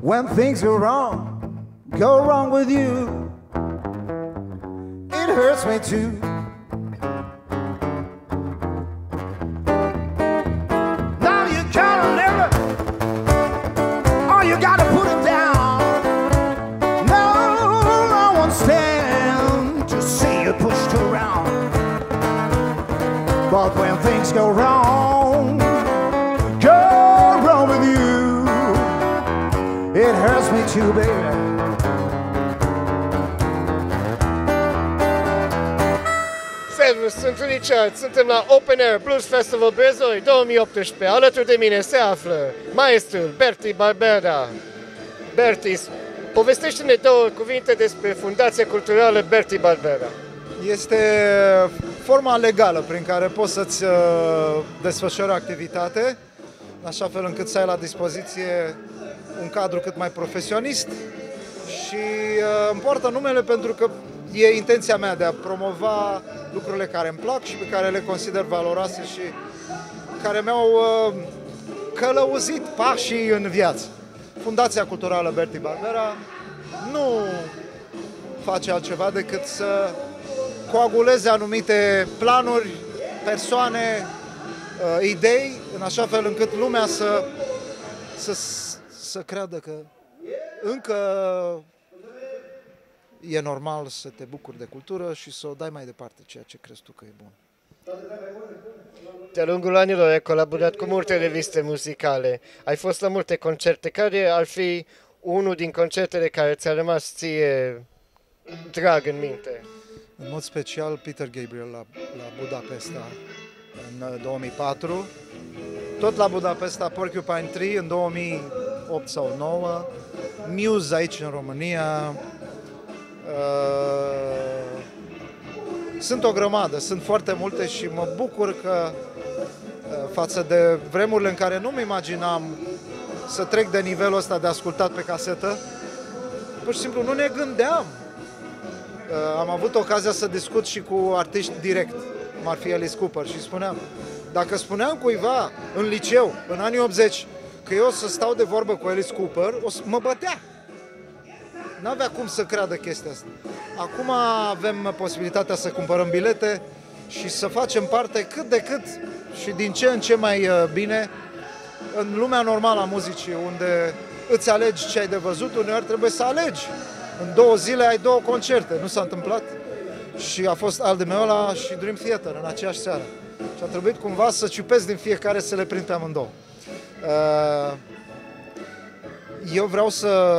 When things go wrong with you, it hurts me too. Now you gotta live it, or you gotta put it down. No, I won't stand to see you pushed around. But when things go wrong with you, it hurts me too, baby. Servus, sunt Richard, suntem la Open Air Blues Festival Brezoi 2018. Alături de mine se află maestrul Berti Barbera. Berti, povestește-ne două cuvinte despre Fundația Culturală Berti Barbera. Este forma legală prin care poți să-ți desfășori activitate, în așa fel încât să ai la dispoziție un cadru cât mai profesionist și îmi poartă numele pentru că e intenția mea de a promova lucrurile care îmi plac și pe care le consider valoroase și care mi-au călăuzit pașii în viață. Fundația Culturală Berti Barbera nu face altceva decât să coaguleze anumite planuri, persoane, idei, în așa fel încât lumea să creadă că încă e normal să te bucuri de cultură și să o dai mai departe, ceea ce crezi tu că e bun. De-a lungul anilor ai colaborat cu multe reviste muzicale, ai fost la multe concerte. Care ar fi unul din concertele care ți-a rămas ție drag în minte? În mod special Peter Gabriel la Budapesta în 2004, tot la Budapesta Porcupine Tree în 2008 sau 2009, Muse aici în România. Sunt o grămadă, sunt foarte multe și mă bucur că față de vremurile în care nu-mi imaginam să trec de nivelul ăsta de ascultat pe casetă, pur și simplu nu ne gândeam. Am avut ocazia să discut și cu artiști direct, cum ar fi Alice Cooper, și spuneam, dacă spuneam cuiva în liceu, în anii 80, că eu o să stau de vorbă cu Alice Cooper, mă bătea. N-avea cum să creadă chestia asta. Acum avem posibilitatea să cumpărăm bilete și să facem parte cât de cât și din ce în ce mai bine în lumea normală a muzicii, unde îți alegi ce ai de văzut, uneori trebuie să alegi. În 2 zile ai 2 concerte, nu s-a întâmplat? Și a fost Al Di Meola și Dream Theater în aceeași seară. Și a trebuit cumva să ciupesc din fiecare să le prind pe amândouă. Eu vreau să,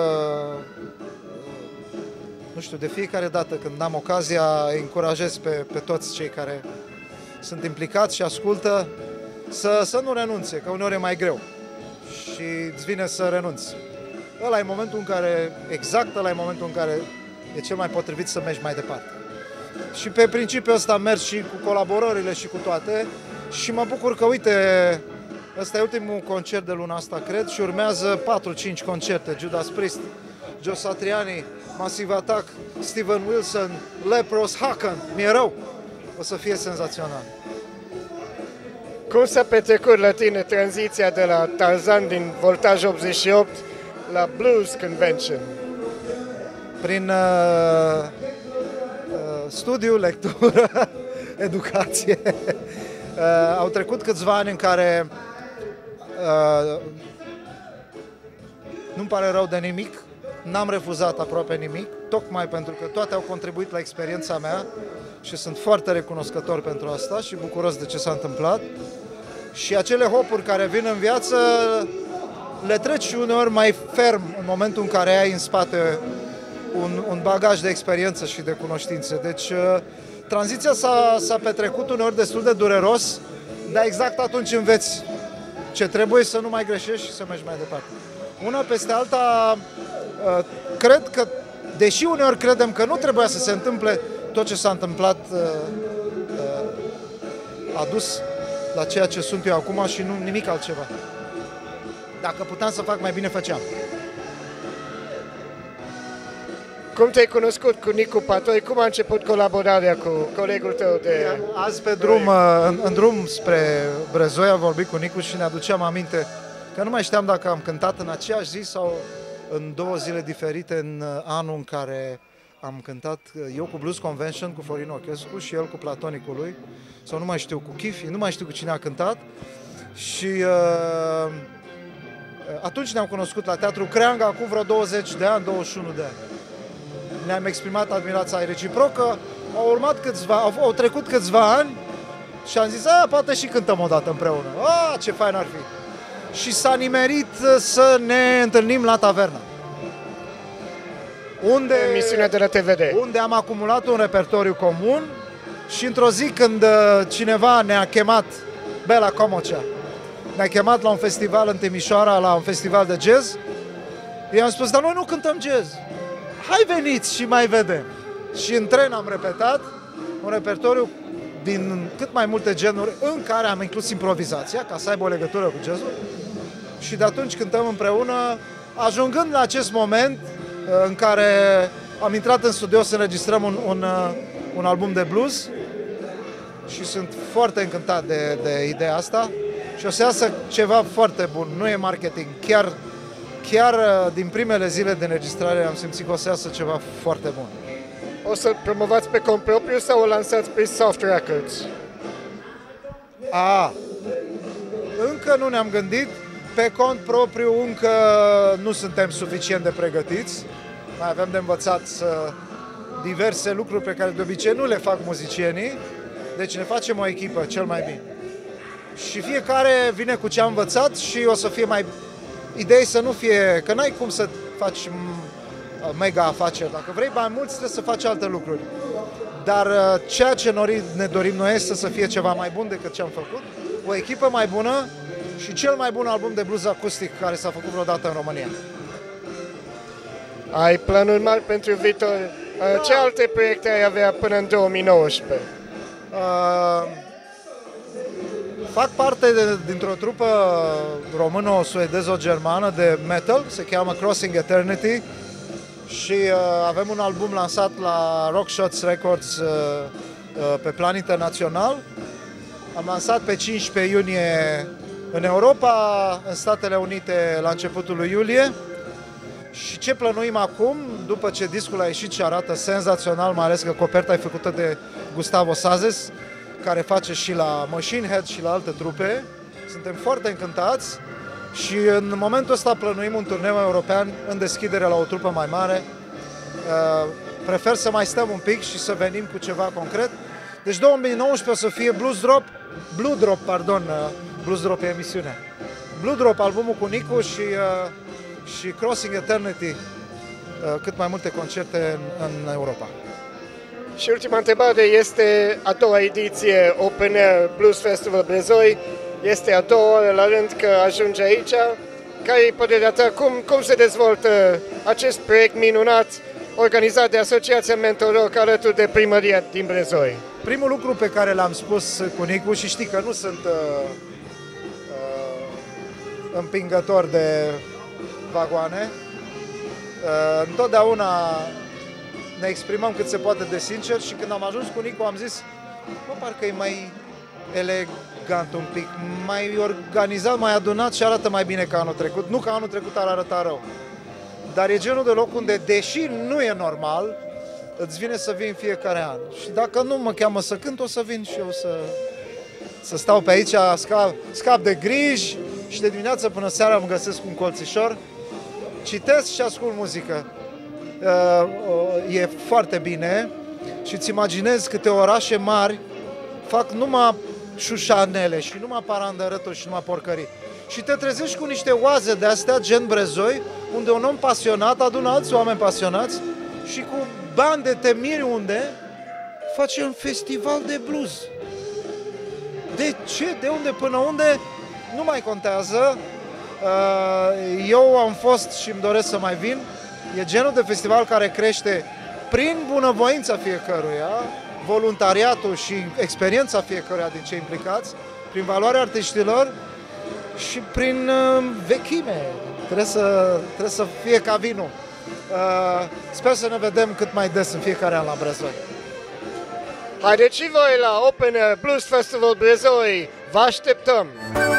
nu știu, de fiecare dată când am ocazia, îi încurajez pe toți cei care sunt implicați și ascultă să nu renunțe, că uneori e mai greu și îți vine să renunți. Ăla e momentul în care, exact ăla e momentul în care e cel mai potrivit să mergi mai departe. Și pe principiul ăsta merg și cu colaborările și cu toate și mă bucur că, uite, ăsta e ultimul concert de luna asta, cred, și urmează 4-5 concerte. Judas Priest, Joe Satriani, Massive Attack, Steven Wilson, Leprous, Haken. Mi-e rău. O să fie senzațional. Cum s-a petrecut la tine tranziția de la Tarzan din Voltaj 88 la Blues Convention? Prin studiu, lectură, educație. Au trecut câțiva ani în care nu-mi pare rău de nimic, n-am refuzat aproape nimic, tocmai pentru că toate au contribuit la experiența mea și sunt foarte recunoscător pentru asta și bucuros de ce s-a întâmplat. Și acele hopuri care vin în viață le treci și uneori mai ferm în momentul în care ai în spate un bagaj de experiență și de cunoștințe. Deci tranziția s-a petrecut uneori destul de dureros, dar exact atunci înveți ce trebuie, să nu mai greșești și să mergi mai departe. Una peste alta, cred că, deși uneori credem că nu trebuia să se întâmple, tot ce s-a întâmplat a dus la ceea ce sunt eu acum și nu nimic altceva. Dacă puteam să fac mai bine, făceam. Cum te-ai cunoscut cu Nicu Patoi? Cum a început colaborarea cu colegul tău de... Azi pe drum, în drum spre Brezoi am vorbit cu Nicu și ne aduceam aminte că nu mai știam dacă am cântat în aceeași zi sau în 2 zile diferite în anul în care am cântat eu cu Blues Convention cu Florin Ochescu și el cu Platonicul lui, sau nu mai știu, cu Chifi, nu mai știu cu cine a cântat. Și atunci ne-am cunoscut la Teatru Creanga, acum vreo 20 de ani, 21 de ani. Ne-am exprimat admirația reciprocă, au trecut câțiva ani și am zis, poate și cântăm o dată împreună. Ce fain ar fi! Și s-a nimerit să ne întâlnim la tavernă. Emisiunea de la TVD. Unde am acumulat un repertoriu comun și într-o zi când cineva ne-a chemat, Bela Comocea, ne-a chemat la un festival în Timișoara, la un festival de jazz, i-am spus, dar noi nu cântăm jazz. Hai veniți și mai vedem. Și în tren am repetat un repertoriu din cât mai multe genuri, în care am inclus improvizația, ca să aibă o legătură cu jazzul. Și de atunci cântăm împreună, ajungând la acest moment în care am intrat în studio să înregistrăm un album de blues și sunt foarte încântat de ideea asta și o să iasă ceva foarte bun, nu e marketing, chiar din primele zile de înregistrare am simțit că o să iasă ceva foarte bun. O să promovați pe cont propriu sau o lansați pe Soft Records? Încă nu ne-am gândit. Pe cont propriu încă nu suntem suficient de pregătiți. Mai avem de învățat diverse lucruri pe care de obicei nu le fac muzicienii. Deci ne facem o echipă cel mai bine. Și fiecare vine cu ce a învățat și o să fie mai... Ideea să nu fie... Că n-ai cum să faci mega afaceri. Dacă vrei bani mulți, trebuie să faci alte lucruri. Dar ceea ce ne dorim noi este să fie ceva mai bun decât ce am făcut. O echipă mai bună și cel mai bun album de blues acustic care s-a făcut vreodată în România. Ai planuri mari pentru viitor? Ce alte proiecte ai avea până în 2019? Fac parte dintr-o trupă româno-suedezo-germană de metal, se cheamă Crossing Eternity și avem un album lansat la Rock Shots Records pe plan internațional. Am lansat pe 15 iunie în Europa, în Statele Unite la începutul lui iulie. Și ce plănuim acum, după ce discul a ieșit și arată senzațional, mai ales că coperta e făcută de Gustavo Sazes, care face și la Machine Head și la alte trupe. Suntem foarte încântați și în momentul ăsta plănuim un turneu european în deschidere la o trupă mai mare. Prefer să mai stăm un pic și să venim cu ceva concret. Deci 2019 o să fie Blue Drop e emisiunea. Blue Drop, albumul cu Nicu și Crossing Eternity, cât mai multe concerte în Europa. Și ultima întrebare este a doua ediție Open Air Blues Festival Brezoi. Este a doua oră la rând că ajunge aici. Care e părerea ta? Cum se dezvoltă acest proiect minunat organizat de Asociația Mentor Rock alături de primăria din Brezoi? Primul lucru pe care l-am spus cu Nicu, și știi că nu sunt împingător de vagoane, întotdeauna ne exprimăm cât se poate de sincer și când am ajuns cu Nicu am zis, parcă e mai elegant un pic, mai organizat, mai adunat și arată mai bine ca anul trecut. Nu că anul trecut ar arăta rău, dar e genul de loc unde, deși nu e normal, îți vine să vin fiecare an. Și dacă nu mă cheamă să cânt, o să vin și eu să stau pe aici, scap de griji și de dimineață până seara îmi găsesc un colțișor, citesc și ascult muzică. E foarte bine și îți imaginezi câte orașe mari fac numai șușanele și numai parandărături și numai porcării. Și te trezești cu niște oaze de astea, gen Brezoi, unde un om pasionat adună alți oameni pasionați și cu bani de te miri unde face un festival de blues. De ce? De unde până unde? Nu mai contează. Eu am fost și îmi doresc să mai vin. E genul de festival care crește prin bunăvoința fiecăruia, voluntariatul și experiența fiecăruia din cei implicați, prin valoarea artiștilor și prin vechime. Trebuie să fie ca vinul. Sper să ne vedem cât mai des în fiecare an la Brezoi. Haideți și voi la Open Air Blues Festival Brezoi! Vă așteptăm!